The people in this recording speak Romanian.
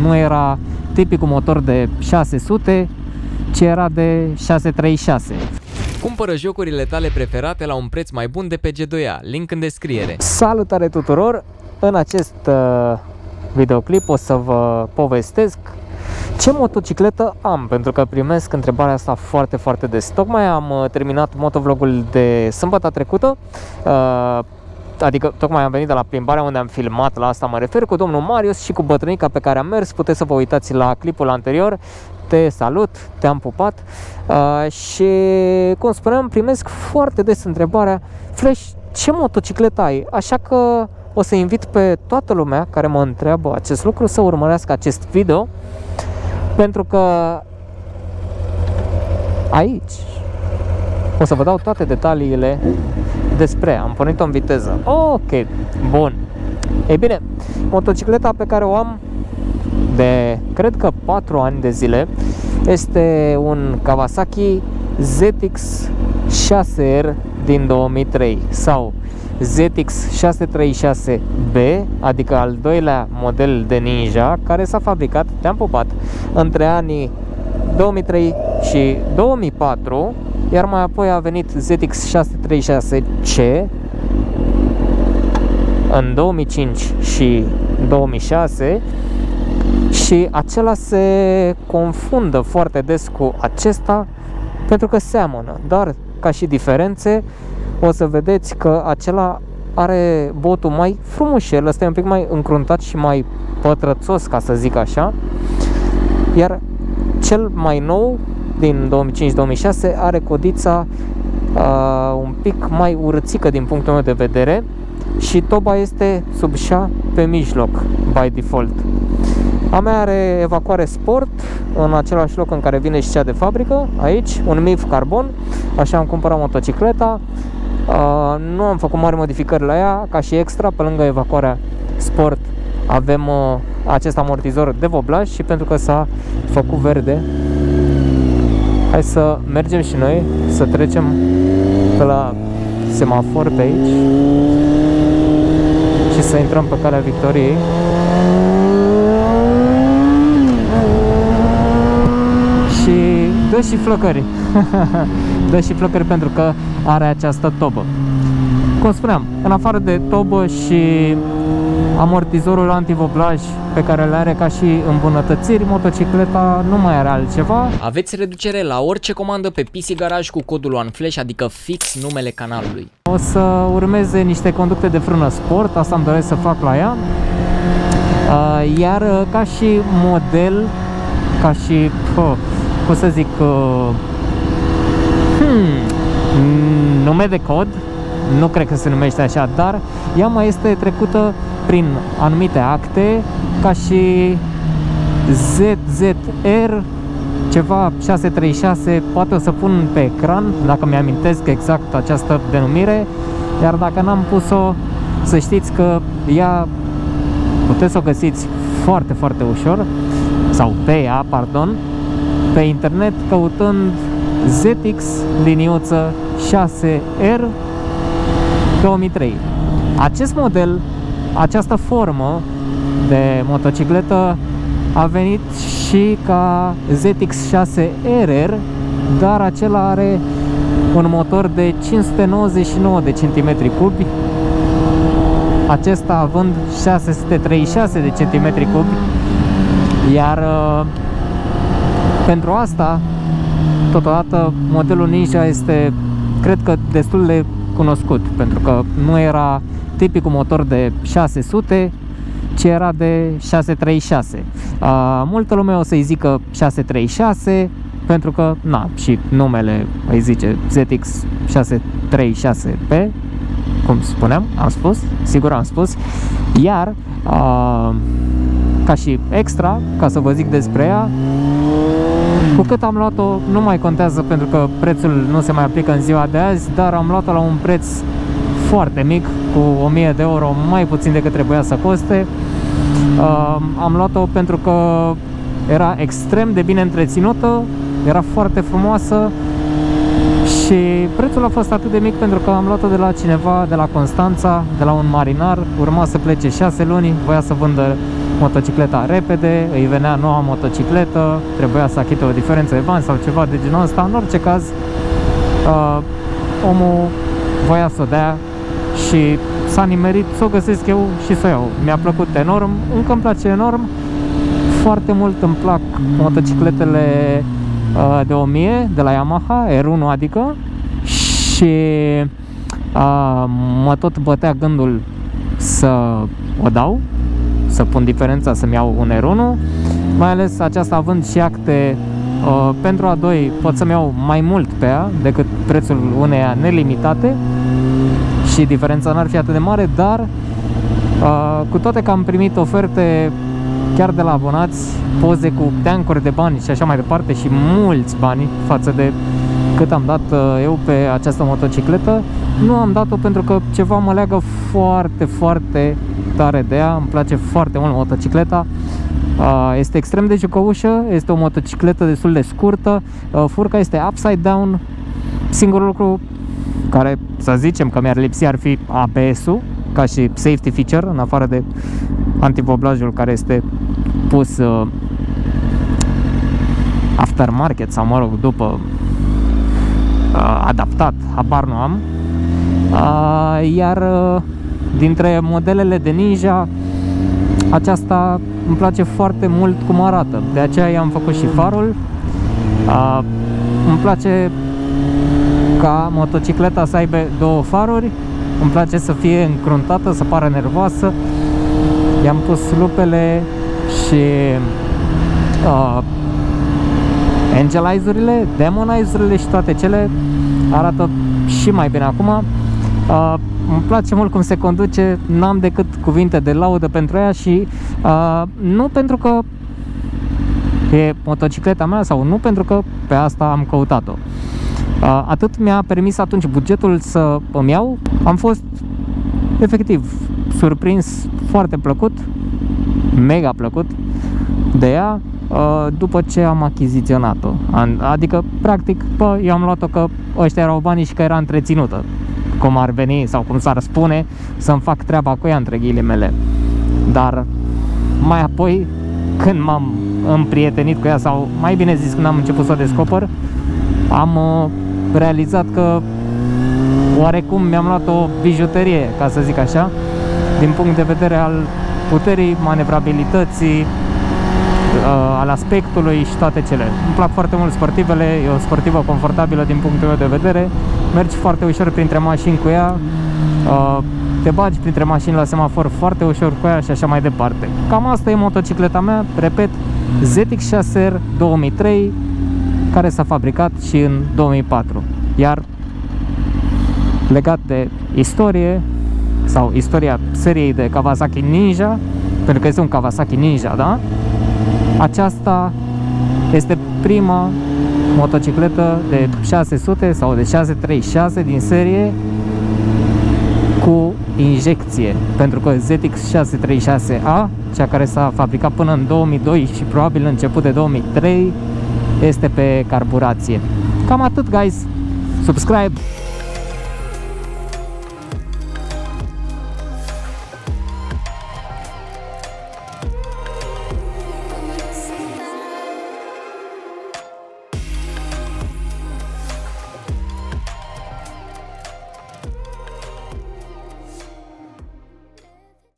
nu era tipicul motor de 600, ci era de 636. Cumpără jocurile tale preferate la un preț mai bun de pe G2A, link în descriere. Salutare tuturor! În acest videoclip o să vă povestesc ce motocicletă am, pentru că primesc întrebarea asta foarte des. Tocmai am terminat motovlogul de sâmbătă trecută, adică tocmai am venit de la plimbarea unde am filmat, la asta mă refer, cu domnul Marius și cu bătrânica pe care am mers. Puteți să vă uitați la clipul anterior. Te salut, te-am pupat și, cum spuneam, primesc foarte des întrebarea: Flash, ce motocicletă ai? Așa că o să invit pe toată lumea care mă întreabă acest lucru să urmărească acest video, pentru că aici o să vă dau toate detaliile despre. Am pornit-o în viteză. Ok, bun. Ei bine, motocicleta pe care o am de, cred că 4 ani de zile, este un Kawasaki ZX 6R din 2003 sau ZX 636B, adică al doilea model de Ninja, care s-a fabricat, te-am pupat, între anii 2003 și 2004, iar mai apoi a venit ZX 636C în 2005 și 2006 și acela se confundă foarte des cu acesta pentru că seamănă, dar ca și diferențe o să vedeți că acela are botul mai frumușel, ăsta e un pic mai încruntat și mai pătrățos, ca să zic așa, iar cel mai nou din 2005-2006 are codița un pic mai urâțică din punctul meu de vedere și toba este sub șa pe mijloc by default. A mea are evacuare sport în același loc în care vine și cea de fabrică, aici, un MIF carbon, așa am cumpărat motocicleta. Nu am făcut mari modificări la ea, ca și extra, pe lângă evacuarea sport avem acest amortizor de voblaj și pentru că s-a făcut verde, hai să mergem și noi, să trecem pe la semafor pe aici și să intrăm pe calea Victoriei. Și dă și flăcări. Dă și flăcări pentru că are această tobă. Cum spuneam, în afară de tobă și amortizorul antivoblaj pe care le are ca și îmbunătățiri, motocicleta nu mai are altceva. Aveți reducere la orice comandă pe PC Garage cu codul OneFlash, adică fix numele canalului. O să urmeze niște conducte de frână sport, asta îmi doresc să fac la ea. Iar ca și model, ca și, cum să zic, nume de cod, nu cred că se numește așa, dar ea mai este trecută prin anumite acte ca și ZZR ceva 636, poate o să pun pe ecran dacă mi-amintesc exact această denumire, iar dacă n-am pus-o, să știți că ea puteți să o găsiți foarte ușor, sau pe ea, pardon, pe internet, căutând ZX liniuță 6R 2003. Acest model, această formă de motocicletă a venit și ca ZX6RR, dar acela are un motor de 599 de centimetri cubi, acesta având 636 de centimetri cubi, iar pentru asta, totodată, modelul Ninja este, cred că, destul de cunoscut, pentru că nu era tipicul motor de 600, ci era de 636. Multă lume o să-i zică 636, pentru că, na, și numele îi zice ZX 636P, cum spuneam, am spus, sigur am spus, iar ca și extra, ca să vă zic despre ea, cu cât am luat-o nu mai contează, pentru că prețul nu se mai aplică în ziua de azi, dar am luat-o la un preț foarte mic, cu 1000 de euro mai puțin decât trebuia să coste. Am luat-o pentru că era extrem de bine întreținută, era foarte frumoasă și prețul a fost atât de mic pentru că am luat-o de la cineva de la Constanța, de la un marinar, urma să plece 6 luni, voia să vândă motocicleta repede, îi venea noua motocicletă, trebuia să achite o diferență de bani sau ceva de genul ăsta. În orice caz, omul voia să o dea și s-a nimerit să o găsesc eu și să o iau. Mi-a plăcut enorm, încă îmi place enorm. Foarte mult îmi plac motocicletele de 1000 de la Yamaha, R1 adică, și mă tot bătea gândul să o dau, să pun diferența, să-mi iau un R1, mai ales aceasta având și acte pentru A2, pot să-mi iau mai mult pe ea decât prețul uneia nelimitate și diferența n-ar fi atât de mare, dar cu toate că am primit oferte chiar de la abonați, poze cu teancuri de bani și așa mai departe și mulți bani față de cât am dat eu pe această motocicletă, nu am dat-o pentru că ceva mă leagă foarte, foarte tare de ea. Îmi place foarte mult motocicleta, este extrem de jucăușă, este o motocicletă destul de scurtă, furca este upside down. Singurul lucru care să zicem că mi-ar lipsi ar fi ABS-ul ca și safety feature, în afară de antivoblajul care este pus aftermarket sau mă rog după adaptat, habar nu am. Iar dintre modelele de Ninja, aceasta îmi place foarte mult cum arată, de aceea i-am făcut și farul. Îmi place ca motocicleta să aibă două faruri, îmi place să fie încruntată, să pară nervoasă. I-am pus lupele și angelize-urile, demonize-urile și toate cele. Arată și mai bine acum. Îmi place mult cum se conduce, n-am decât cuvinte de laudă pentru ea și nu pentru că e motocicleta mea sau nu pentru că pe asta am căutat-o. Atât mi-a permis atunci bugetul să îmi iau. Am fost efectiv surprins, foarte plăcut, mega plăcut de ea după ce am achiziționat-o. Adică, practic, eu am luat-o că ăștia erau banii și că era întreținută, cum ar veni sau cum s-ar spune, să-mi fac treaba cu ea, între ghilimele. Dar mai apoi, când m-am împrietenit cu ea, sau mai bine zis când am început să o descoper, am realizat că oarecum mi-am luat o bijuterie, ca să zic așa, din punct de vedere al puterii, manevrabilității, al aspectului și toate cele. Îmi plac foarte mult sportivele, e o sportivă confortabilă din punctul meu de vedere, mergi foarte ușor printre mașini cu ea, te bagi printre mașini la semafor foarte ușor cu ea și așa mai departe. Cam asta e motocicleta mea, repet, ZX6R 2003, care s-a fabricat și în 2004. Iar legat de istorie sau istoria seriei de Kawasaki Ninja, pentru că este un Kawasaki Ninja, da? Aceasta este prima motocicletă de 600 sau de 636 din serie cu injecție, pentru că ZX636A, cea care s-a fabricat până în 2002 și probabil început de 2003, este pe carburație. Cam atât, guys. Subscribe!